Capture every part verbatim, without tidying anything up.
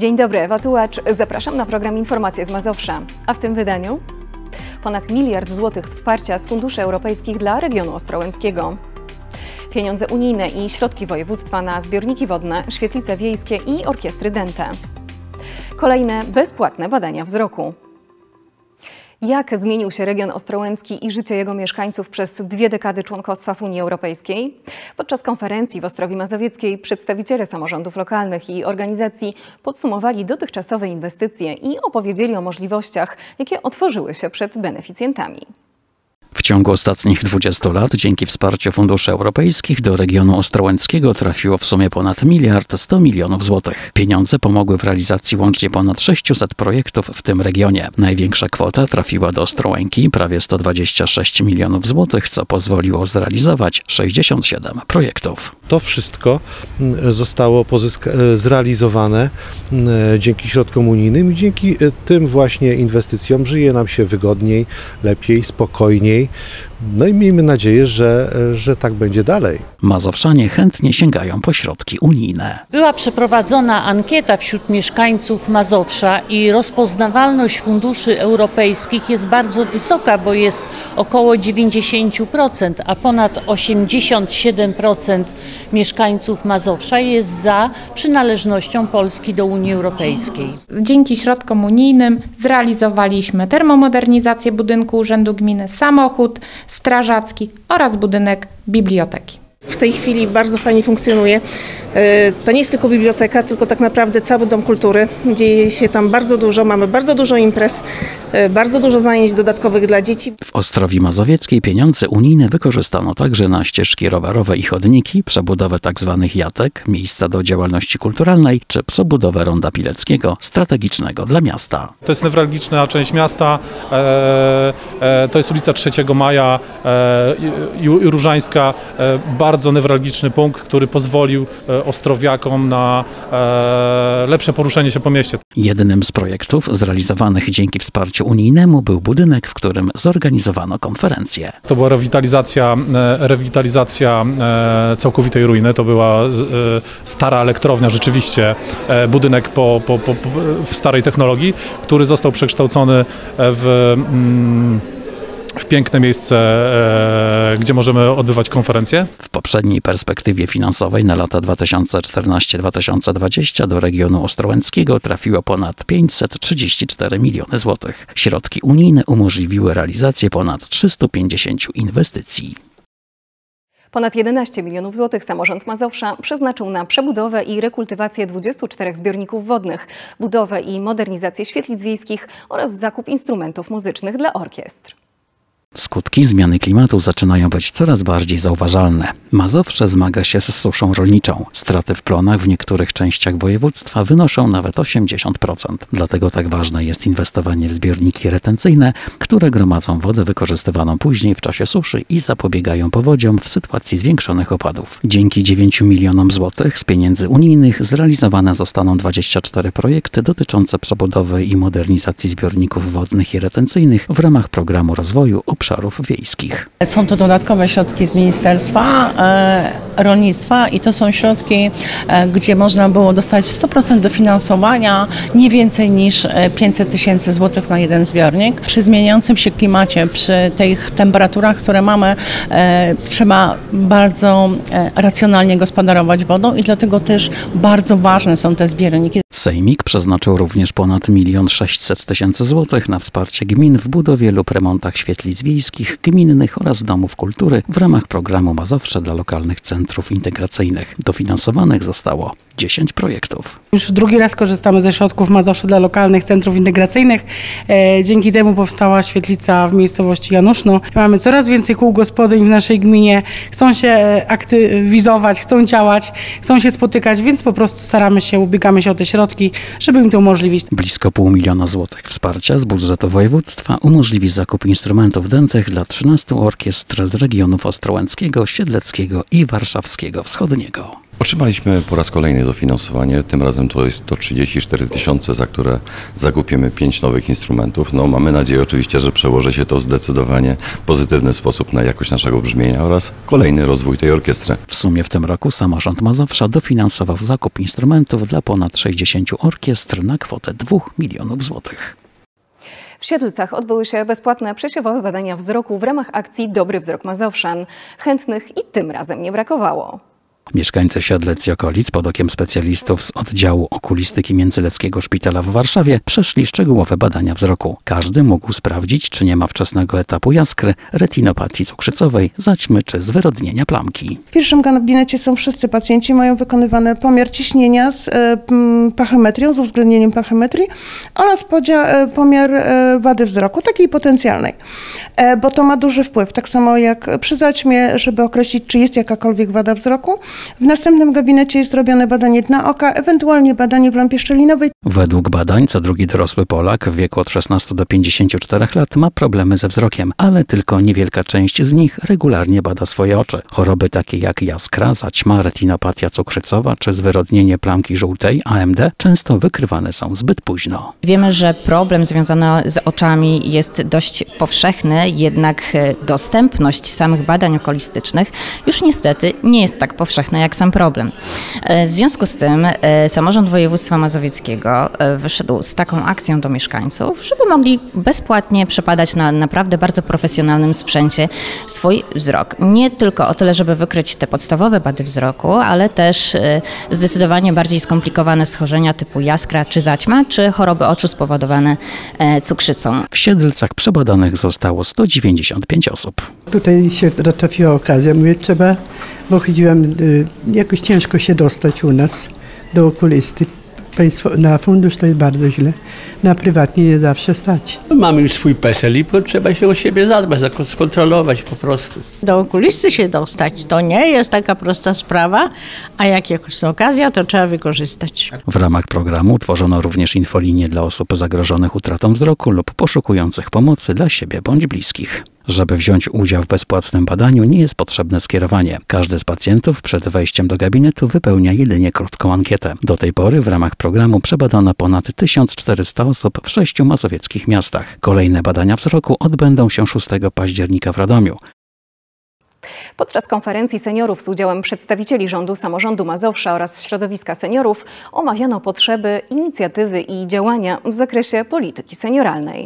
Dzień dobry, Ewa Tułacz. Zapraszam na program Informacje z Mazowsza. A w tym wydaniu ponad miliard złotych wsparcia z funduszy europejskich dla regionu ostrołęckiego. Pieniądze unijne i środki województwa na zbiorniki wodne, świetlice wiejskie i orkiestry dęte. Kolejne bezpłatne badania wzroku. Jak zmienił się region ostrołęcki i życie jego mieszkańców przez dwie dekady członkostwa w Unii Europejskiej? Podczas konferencji w Ostrowi Mazowieckiej przedstawiciele samorządów lokalnych i organizacji podsumowali dotychczasowe inwestycje i opowiedzieli o możliwościach, jakie otworzyły się przed beneficjentami. W ciągu ostatnich dwudziestu lat dzięki wsparciu funduszy europejskich do regionu ostrołęckiego trafiło w sumie ponad miliard sto milionów złotych. Pieniądze pomogły w realizacji łącznie ponad sześciuset projektów w tym regionie. Największa kwota trafiła do Ostrołęki, prawie sto dwadzieścia sześć milionów złotych, co pozwoliło zrealizować sześćdziesiąt siedem projektów. To wszystko zostało zrealizowane dzięki środkom unijnym i dzięki tym właśnie inwestycjom żyje nam się wygodniej, lepiej, spokojniej. No i miejmy nadzieję, że, że tak będzie dalej. Mazowszanie chętnie sięgają po środki unijne. Była przeprowadzona ankieta wśród mieszkańców Mazowsza i rozpoznawalność funduszy europejskich jest bardzo wysoka, bo jest około dziewięćdziesiąt procent, a ponad osiemdziesiąt siedem procent mieszkańców Mazowsza jest za przynależnością Polski do Unii Europejskiej. Dzięki środkom unijnym zrealizowaliśmy termomodernizację budynku Urzędu Gminy, samochód strażacki oraz budynek biblioteki. W tej chwili bardzo fajnie funkcjonuje. To nie jest tylko biblioteka, tylko tak naprawdę cały dom kultury. Dzieje się tam bardzo dużo, mamy bardzo dużo imprez, bardzo dużo zajęć dodatkowych dla dzieci. W Ostrowi Mazowieckiej pieniądze unijne wykorzystano także na ścieżki rowerowe i chodniki, przebudowę tzw. jatek, miejsca do działalności kulturalnej, czy przebudowę ronda Pileckiego, strategicznego dla miasta. To jest newralgiczna część miasta, e, e, to jest ulica trzeciego maja e, i, i Różańska, e, bardzo newralgiczny punkt, który pozwolił e, ostrowiakom na e, lepsze poruszenie się po mieście. Jednym z projektów zrealizowanych dzięki wsparciu unijnemu był budynek, w którym zorganizowano konferencję. To była rewitalizacja, e, rewitalizacja e, całkowitej ruiny. To była e, stara elektrownia, rzeczywiście e, budynek po, po, po, w starej technologii, który został przekształcony w mm, w piękne miejsce, e, gdzie możemy odbywać konferencje. W poprzedniej perspektywie finansowej na lata dwa tysiące czternaście do dwa tysiące dwudziestego do regionu ostrołęckiego trafiło ponad pięćset trzydzieści cztery miliony złotych. Środki unijne umożliwiły realizację ponad trzystu pięćdziesięciu inwestycji. Ponad jedenaście milionów złotych samorząd Mazowsza przeznaczył na przebudowę i rekultywację dwudziestu czterech zbiorników wodnych, budowę i modernizację świetlic wiejskich oraz zakup instrumentów muzycznych dla orkiestr. Skutki zmiany klimatu zaczynają być coraz bardziej zauważalne. Mazowsze zmaga się z suszą rolniczą. Straty w plonach w niektórych częściach województwa wynoszą nawet osiemdziesiąt procent. Dlatego tak ważne jest inwestowanie w zbiorniki retencyjne, które gromadzą wodę wykorzystywaną później w czasie suszy i zapobiegają powodziom w sytuacji zwiększonych opadów. Dzięki dziewięciu milionom złotych z pieniędzy unijnych zrealizowane zostaną dwadzieścia cztery projekty dotyczące przebudowy i modernizacji zbiorników wodnych i retencyjnych w ramach programu rozwoju obszarów wiejskich. Są to dodatkowe środki z Ministerstwa e, Rolnictwa i to są środki, e, gdzie można było dostać sto procent dofinansowania, nie więcej niż pięćset tysięcy złotych na jeden zbiornik. Przy zmieniającym się klimacie, przy tych temperaturach, które mamy, e, trzeba bardzo e, racjonalnie gospodarować wodą i dlatego też bardzo ważne są te zbiorniki. Sejmik przeznaczył również ponad milion sześćset tysięcy złotych na wsparcie gmin w budowie lub remontach świetlic wiejskich, gminnych oraz domów kultury w ramach programu Mazowsze dla lokalnych centrów integracyjnych. Dofinansowanych zostało dziesięć projektów. Już drugi raz korzystamy ze środków Mazowsze dla lokalnych centrów integracyjnych. E, dzięki temu powstała świetlica w miejscowości Januszno. Mamy coraz więcej kół gospodyń w naszej gminie. Chcą się aktywizować, chcą działać, chcą się spotykać, więc po prostu staramy się, ubiegamy się o te środki, żeby im to umożliwić. Blisko pół miliona złotych wsparcia z budżetu województwa umożliwi zakup instrumentów dętych dla trzynastu orkiestr z regionów ostrołęckiego, siedleckiego i warszawskiego wschodniego. Otrzymaliśmy po raz kolejny dofinansowanie, tym razem to jest to trzydzieści cztery tysiące, za które zakupimy pięć nowych instrumentów. No, mamy nadzieję oczywiście, że przełoży się to w zdecydowanie pozytywny sposób na jakość naszego brzmienia oraz kolejny rozwój tej orkiestry. W sumie w tym roku samorząd Mazowsza dofinansował zakup instrumentów dla ponad sześćdziesięciu orkiestr na kwotę dwóch milionów złotych. W Siedlcach odbyły się bezpłatne przesiewowe badania wzroku w ramach akcji Dobry Wzrok Mazowszan. Chętnych i tym razem nie brakowało. Mieszkańcy Siedlec i okolic pod okiem specjalistów z oddziału okulistyki Międzyleckiego Szpitala w Warszawie przeszli szczegółowe badania wzroku. Każdy mógł sprawdzić, czy nie ma wczesnego etapu jaskry, retinopatii cukrzycowej, zaćmy czy zwyrodnienia plamki. W pierwszym gabinecie są wszyscy pacjenci, mają wykonywany pomiar ciśnienia z e, pachymetrią, z uwzględnieniem pachymetrii oraz podzia, e, pomiar e, wady wzroku, takiej potencjalnej, e, bo to ma duży wpływ, tak samo jak przy zaćmie, żeby określić, czy jest jakakolwiek wada wzroku. W następnym gabinecie jest robione badanie dna oka, ewentualnie badanie w lampie szczelinowej. Według badań co drugi dorosły Polak w wieku od szesnastu do pięćdziesięciu czterech lat ma problemy ze wzrokiem, ale tylko niewielka część z nich regularnie bada swoje oczy. Choroby takie jak jaskra, zaćma, retinopatia cukrzycowa czy zwyrodnienie plamki żółtej, A M D, często wykrywane są zbyt późno. Wiemy, że problem związany z oczami jest dość powszechny, jednak dostępność samych badań okulistycznych już niestety nie jest tak powszechna jak sam problem. W związku z tym samorząd województwa mazowieckiego wyszedł z taką akcją do mieszkańców, żeby mogli bezpłatnie przebadać na naprawdę bardzo profesjonalnym sprzęcie swój wzrok. Nie tylko o tyle, żeby wykryć te podstawowe wady wzroku, ale też zdecydowanie bardziej skomplikowane schorzenia typu jaskra czy zaćma, czy choroby oczu spowodowane cukrzycą. W Siedlcach przebadanych zostało sto dziewięćdziesiąt pięć osób. Tutaj się trafiła okazja, mówię, trzeba, bo chodziłam, jakoś ciężko się dostać u nas do okulisty. Państwo, na fundusz to jest bardzo źle, na prywatnie nie zawsze stać. Mamy już swój PESEL i trzeba się o siebie zadbać, skontrolować po prostu. Do okulisty się dostać to nie jest taka prosta sprawa, a jak jakaś okazja, to trzeba wykorzystać. W ramach programu tworzono również infolinię dla osób zagrożonych utratą wzroku lub poszukujących pomocy dla siebie bądź bliskich. Żeby wziąć udział w bezpłatnym badaniu, nie jest potrzebne skierowanie. Każdy z pacjentów przed wejściem do gabinetu wypełnia jedynie krótką ankietę. Do tej pory w ramach programu przebadano ponad tysiąc czterysta osób w sześciu mazowieckich miastach. Kolejne badania wzroku odbędą się szóstego października w Radomiu. Podczas konferencji seniorów z udziałem przedstawicieli rządu, samorządu Mazowsza oraz środowiska seniorów omawiano potrzeby, inicjatywy i działania w zakresie polityki senioralnej.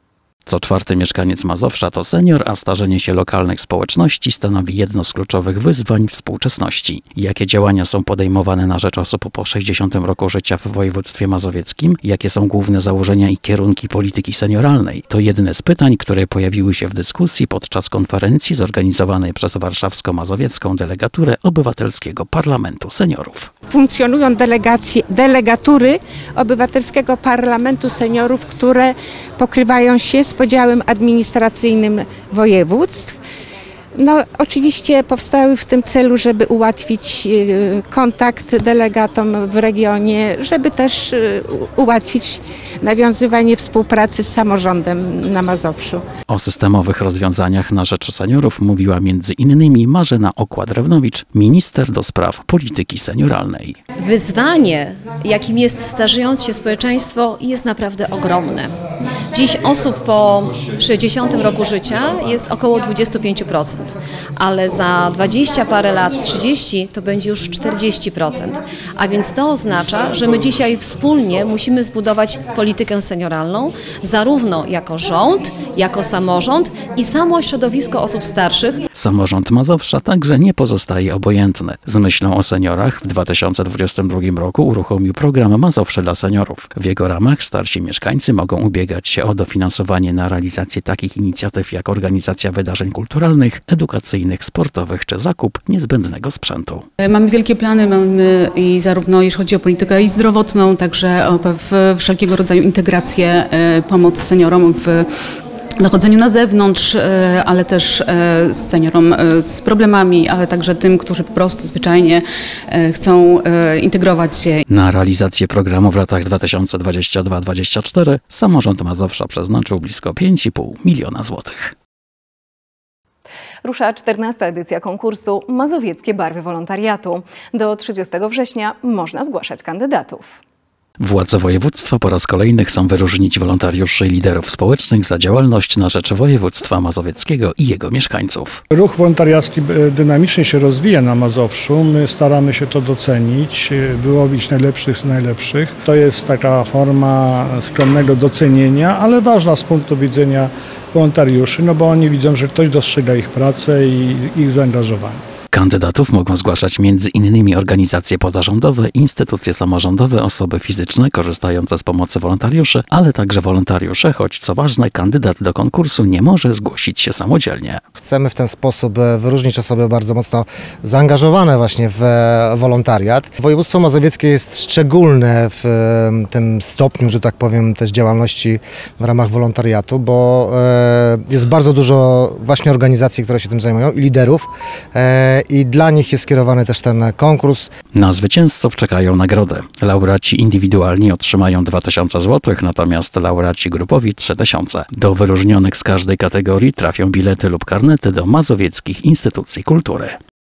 Co czwarty mieszkaniec Mazowsza to senior, a starzenie się lokalnych społeczności stanowi jedno z kluczowych wyzwań współczesności. Jakie działania są podejmowane na rzecz osób po sześćdziesiątym roku życia w województwie mazowieckim? Jakie są główne założenia i kierunki polityki senioralnej? To jedne z pytań, które pojawiły się w dyskusji podczas konferencji zorganizowanej przez warszawsko-mazowiecką delegaturę Obywatelskiego Parlamentu Seniorów. Funkcjonują delegacje, delegatury Obywatelskiego Parlamentu Seniorów, które pokrywają się z podziałem administracyjnym województw. No, oczywiście powstały w tym celu, żeby ułatwić kontakt delegatom w regionie, żeby też ułatwić nawiązywanie współpracy z samorządem na Mazowszu. O systemowych rozwiązaniach na rzecz seniorów mówiła między innymi Marzena Okła-Drewnowicz, minister do spraw polityki senioralnej. Wyzwanie, jakim jest starzejące się społeczeństwo, jest naprawdę ogromne. Dziś osób po sześćdziesiątym roku życia jest około dwadzieścia pięć procent, ale za dwadzieścia parę lat, trzydzieści, to będzie już czterdzieści procent. A więc to oznacza, że my dzisiaj wspólnie musimy zbudować politykę senioralną, zarówno jako rząd, jako samorząd i samo środowisko osób starszych. Samorząd Mazowsza także nie pozostaje obojętny. Z myślą o seniorach w dwa tysiące dwudziestym drugim roku uruchomił program Mazowsze dla seniorów. W jego ramach starsi mieszkańcy mogą ubiegać się o dofinansowanie na realizację takich inicjatyw jak organizacja wydarzeń kulturalnych, edukacyjnych, sportowych czy zakup niezbędnego sprzętu. Mamy wielkie plany, mamy i zarówno jeśli chodzi o politykę i zdrowotną, także o w wszelkiego rodzaju integrację, pomoc seniorom w dochodzeniu na zewnątrz, ale też seniorom z problemami, ale także tym, którzy po prostu zwyczajnie chcą integrować się. Na realizację programu w latach dwa tysiące dwudziestym drugim do dwa tysiące dwudziestego czwartego samorząd Mazowsza przeznaczył blisko pięć i pół miliona złotych. Rusza czternasta edycja konkursu Mazowieckie Barwy Wolontariatu. Do trzydziestego września można zgłaszać kandydatów. Władze województwa po raz kolejny chcą wyróżnić wolontariuszy i liderów społecznych za działalność na rzecz województwa mazowieckiego i jego mieszkańców. Ruch wolontariacki dynamicznie się rozwija na Mazowszu. My staramy się to docenić, wyłowić najlepszych z najlepszych. To jest taka forma skromnego docenienia, ale ważna z punktu widzenia wolontariuszy, no bo oni widzą, że ktoś dostrzega ich pracę i ich zaangażowanie. Kandydatów mogą zgłaszać między innymi organizacje pozarządowe, instytucje samorządowe, osoby fizyczne korzystające z pomocy wolontariuszy, ale także wolontariusze, choć co ważne, kandydat do konkursu nie może zgłosić się samodzielnie. Chcemy w ten sposób wyróżnić osoby bardzo mocno zaangażowane właśnie w wolontariat. Województwo mazowieckie jest szczególne w tym stopniu, że tak powiem, też działalności w ramach wolontariatu, bo jest bardzo dużo właśnie organizacji, które się tym zajmują i liderów. I dla nich jest skierowany też ten konkurs. Na zwycięzców czekają nagrody. Laureaci indywidualni otrzymają dwa tysiące złotych, natomiast laureaci grupowi trzy tysiące. Do wyróżnionych z każdej kategorii trafią bilety lub karnety do mazowieckich instytucji kultury.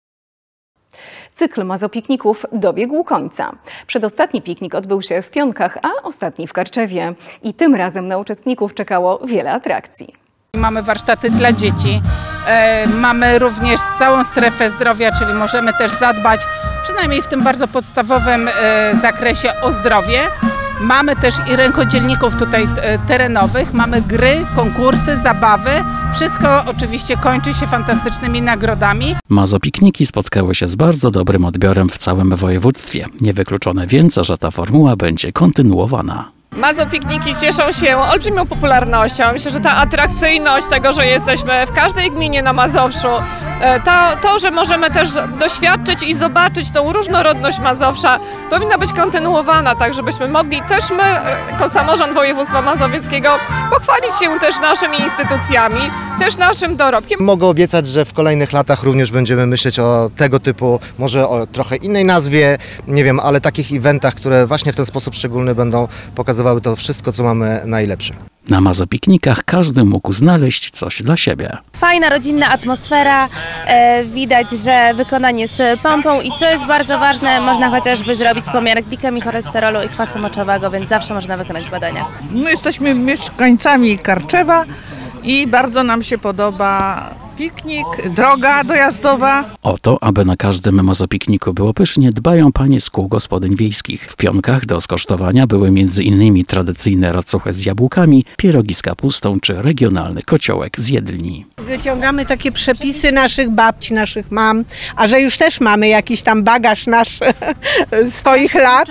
Cykl Mazopikników dobiegł końca. Przedostatni piknik odbył się w Pionkach, a ostatni w Karczewie. I tym razem na uczestników czekało wiele atrakcji. Mamy warsztaty dla dzieci, e, mamy również całą strefę zdrowia, czyli możemy też zadbać, przynajmniej w tym bardzo podstawowym e, zakresie, o zdrowie. Mamy też i rękodzielników tutaj e, terenowych, mamy gry, konkursy, zabawy. Wszystko oczywiście kończy się fantastycznymi nagrodami. Mazopikniki spotkały się z bardzo dobrym odbiorem w całym województwie. Niewykluczone więc, że ta formuła będzie kontynuowana. Mazopikniki cieszą się olbrzymią popularnością. Myślę, że ta atrakcyjność tego, że jesteśmy w każdej gminie na Mazowszu, to, to, że możemy też doświadczyć i zobaczyć tą różnorodność Mazowsza, powinna być kontynuowana, tak żebyśmy mogli też my, jako samorząd województwa mazowieckiego, pochwalić się też naszymi instytucjami, też naszym dorobkiem. Mogę obiecać, że w kolejnych latach również będziemy myśleć o tego typu, może o trochę innej nazwie, nie wiem, ale takich eventach, które właśnie w ten sposób szczególny będą pokazywały to wszystko, co mamy najlepsze. Na Mazopiknikach każdy mógł znaleźć coś dla siebie. Fajna, rodzinna atmosfera, e, widać, że wykonanie z pompą i co jest bardzo ważne, można chociażby zrobić pomiar glikemii, cholesterolu i kwasu moczowego, więc zawsze można wykonać badania. My jesteśmy mieszkańcami Karczewa i bardzo nam się podoba piknik, droga dojazdowa. O to, aby na każdym mazopikniku było pysznie, dbają panie z kół gospodyń wiejskich. W Pionkach do skosztowania były między innymi tradycyjne racuchy z jabłkami, pierogi z kapustą czy regionalny kociołek z Jedlni. Wyciągamy takie przepisy naszych babci, naszych mam, a że już też mamy jakiś tam bagaż nasz swoich lat.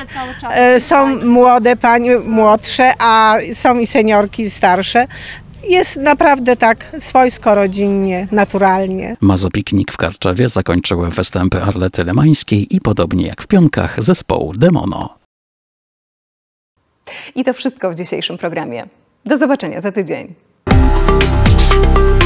Są młode panie, młodsze, a są i seniorki starsze. Jest naprawdę tak swojsko, rodzinnie, naturalnie. Mazopiknik w Karczewie zakończyły występy Arlety Lemańskiej i podobnie jak w Pionkach zespołu Demono. I to wszystko w dzisiejszym programie. Do zobaczenia za tydzień.